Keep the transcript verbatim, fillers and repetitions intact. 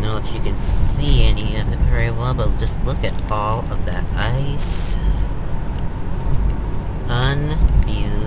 don't know if you can see any of it very well, but just look at all of that ice. Unbelievable.